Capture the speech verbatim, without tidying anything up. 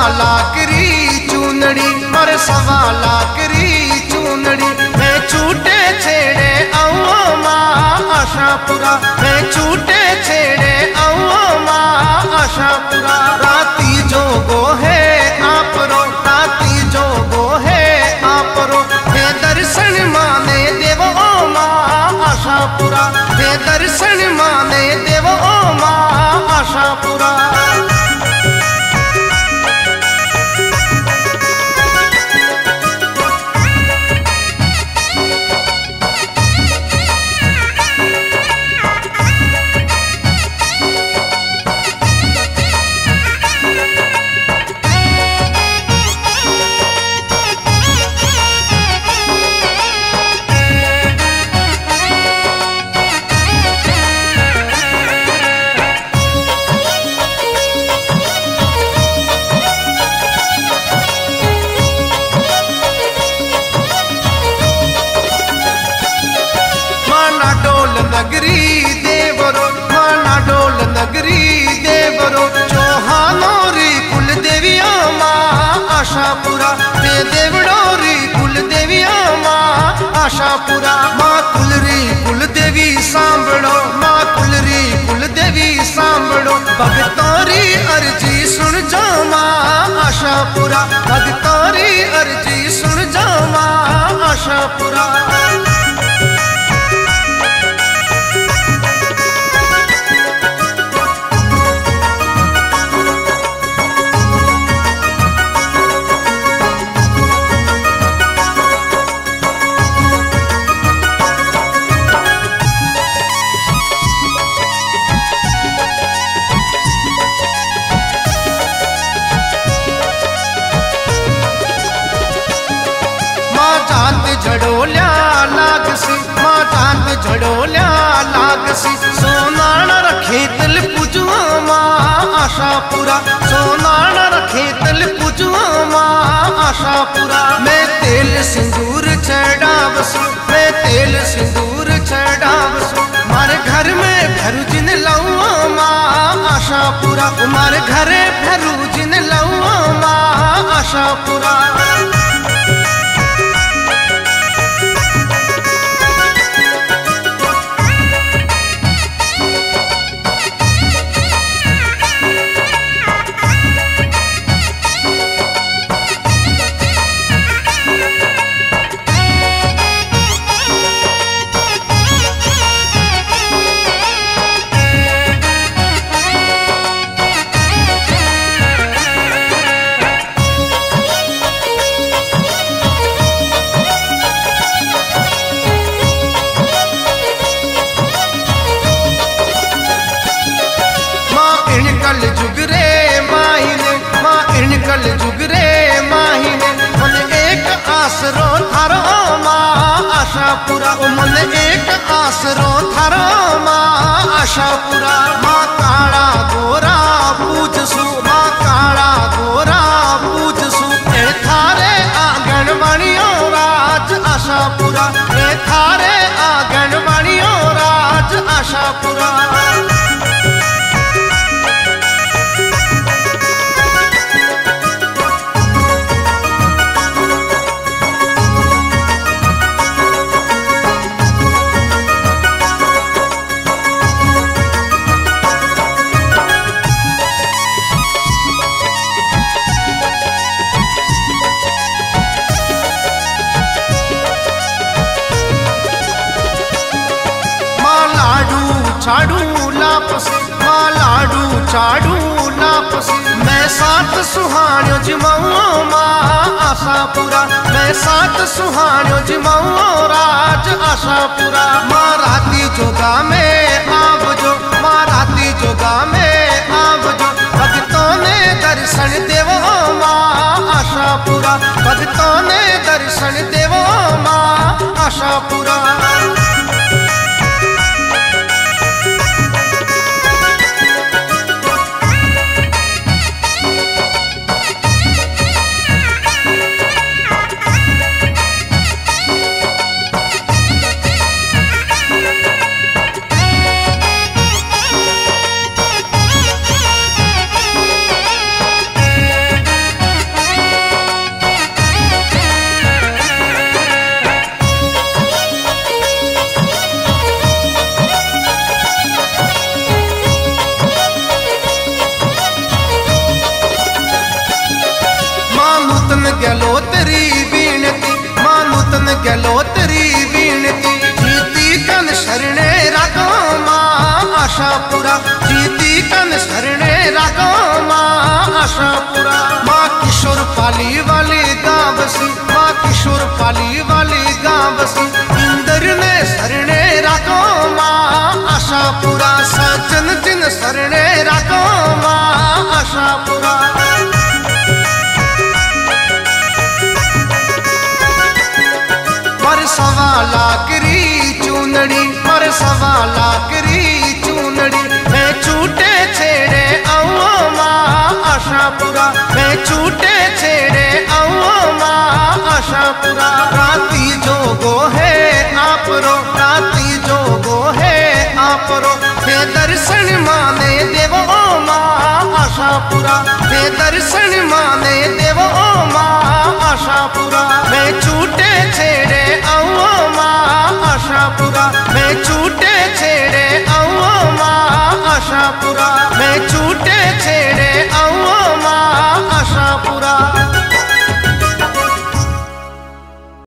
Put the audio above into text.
लाख री चूनड़ी मारे सवा लाख री चूनड़ी मैं छूटे छेड़े आओ माँ आशापुरा मैं छूटे छेड़े आओ माँ आशापुरा राती जोगो है आप रो राती जोगो है आप रो हे दर्शन माने देवो माँ आशापुरा हे दर्शन माने देवो माँ आशापुरा नगरी देवरो माना डोल नगरी देवरो चौहानोरी कुल देविया माँ आशापुरा ते देवड़ोरी कुल देविया माँ आशापुरा माँ कुलरी कुल देवी सांभड़ो माँ कुलरी कुल देवी सांभड़ो भगतोरी अर्जी सुन जाओ माँ आशापुरा भगतोरी अर्जी सुन जाओ माँ आशापुरा झड़ोल्या लागसी माँ चांद झड़ोल्या लागसी सोनाण रखे तिल पूजुआ माँ आशापुरा सोनाण रखे तिल पूजुआ माँ आशापुरा मैं तेल सिंदूर चढ़ावसु मैं तेल सिंदूर चढ़ावसु मारे घर में भरुजिन लौआ माँ आशापुरा मारे घरे भरुजिन लौआ माँ आशापुरा आसरो थारो माँ आशापुरा मन एक आसरो थारो माँ आशापुरा माँ काला गोरा पूजसु माँ काला गोरा पूजसु ए थारे आंगन बणियो राज आशापुरा ए थारे आंगन बणियो राज आशापुरा चाड़ू लापसी माँ लाडू चाड़ू लापसी मैं सात सुहान्यो जिमाऊं माँ आशापुरा मैं सात सुहान्यो जिमाऊं राज आशापुरा माँ राती जोगा में आवजो माँ राती जोगा में आवजो भगतों ने दर्शन देवो माँ आशापुरा भगतों ने दर्शन देवो माँ आशापुरा करी विनती, जीती कन शरणे राखो मां आशापुरा, जीती कन शरणे राखो मां आशापुरा। मां किशोर पाली वाली गां बसी, मां किशोर पाली वाली गां बसी, इंद्र ने शरणे राखो मां आशापुरा, सजन जिन शरणे राखो मां आशापुरा। पर सवा लाख री चूनड़ी, पर सवा लाख री चूनड़ी, मैं छूटे छेड़े आऊं मां आशापुरा, मैं छूटे छेड़े आऊं मां आशापुरा। राती जोगो है आपरो, राती जोगो है आपरो, हे दर्शन माने देवो मां आशापुरा, हे दर्शन माने देवो मां आशापुरा। मैं छूटे छे